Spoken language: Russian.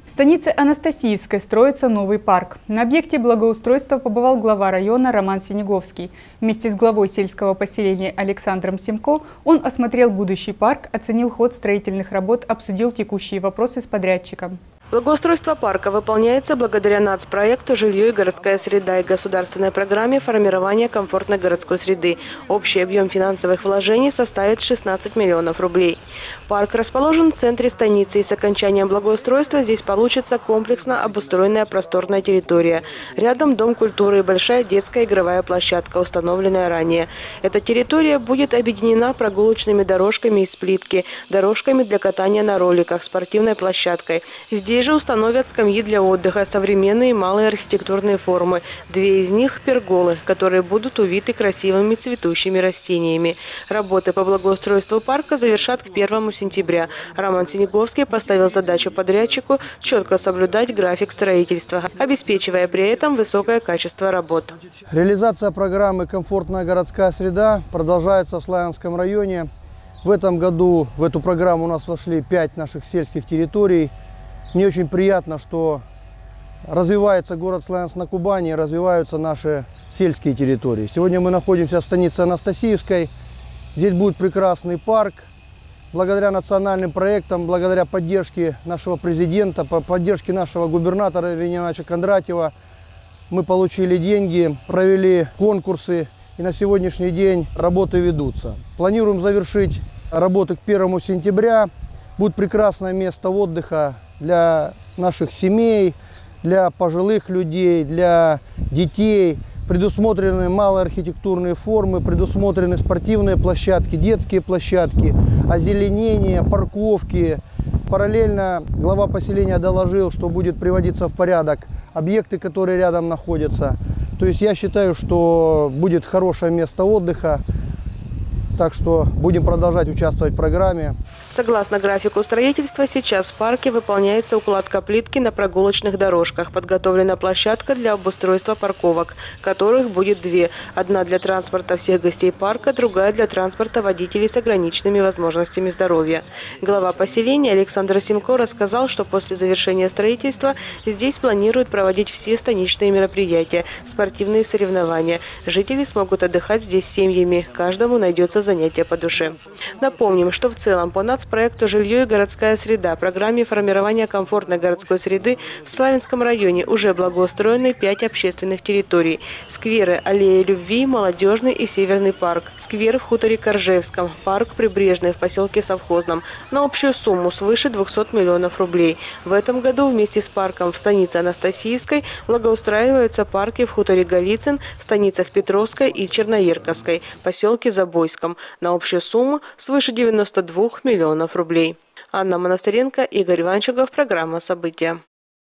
В станице Анастасиевской строится новый парк. На объекте благоустройства побывал глава района Роман Синеговский. Вместе с главой сельского поселения Александром Семко он осмотрел будущий парк, оценил ход строительных работ, обсудил текущие вопросы с подрядчиком. Благоустройство парка выполняется благодаря нацпроекту «Жилье и городская среда» и государственной программе формирования комфортной городской среды. Общий объем финансовых вложений составит 16 миллионов рублей. Парк расположен в центре станицы, и с окончанием благоустройства здесь получится комплексно обустроенная просторная территория. Рядом дом культуры и большая детская игровая площадка, установленная ранее. Эта территория будет объединена прогулочными дорожками из плитки, дорожками для катания на роликах, спортивной площадкой. Здесь же установят скамьи для отдыха, современные малые архитектурные формы. Две из них – перголы, которые будут увиты красивыми цветущими растениями. Работы по благоустройству парка завершат к 1 сентября. Роман Синеговский поставил задачу подрядчику четко соблюдать график строительства, обеспечивая при этом высокое качество работ. Реализация программы «Комфортная городская среда» продолжается в Славянском районе. В этом году в эту программу у нас вошли 5 наших сельских территорий. Мне очень приятно, что развивается город Славянск на Кубани, развиваются наши сельские территории. Сегодня мы находимся в станице Анастасиевской. Здесь будет прекрасный парк. Благодаря национальным проектам, благодаря поддержке нашего президента, поддержке нашего губернатора Вениаминовича Кондратьева, мы получили деньги, провели конкурсы, и на сегодняшний день работы ведутся. Планируем завершить работы к 1 сентября. Будет прекрасное место отдыха для наших семей, для пожилых людей, для детей. Предусмотрены малые архитектурные формы, предусмотрены спортивные площадки, детские площадки, озеленение, парковки. Параллельно глава поселения доложил, что будет приводиться в порядок объекты, которые рядом находятся. То есть я считаю, что будет хорошее место отдыха. Так что будем продолжать участвовать в программе. Согласно графику строительства, сейчас в парке выполняется укладка плитки на прогулочных дорожках. Подготовлена площадка для обустройства парковок, которых будет 2. Одна для транспорта всех гостей парка, другая для транспорта водителей с ограниченными возможностями здоровья. Глава поселения Александр Семко рассказал, что после завершения строительства здесь планируют проводить все станичные мероприятия, спортивные соревнования. Жители смогут отдыхать здесь семьями. Каждому найдется занятие по душе. Напомним, что в целом по нацпроекту «Жилье и городская среда» программе формирования комфортной городской среды в Славянском районе уже благоустроены 5 общественных территорий. Скверы «Аллея любви», «Молодежный» и «Северный парк». Сквер в хуторе Коржевском, парк «Прибрежный» в поселке Совхозном на общую сумму свыше 200 миллионов рублей. В этом году вместе с парком в станице Анастасиевской благоустраиваются парки в хуторе Голицын, станицах Петровской и Черноерковской, поселке Забойском на общую сумму свыше 92 миллионов рублей. Анна Монастыренко, Игорь Иванчугов, программа «События».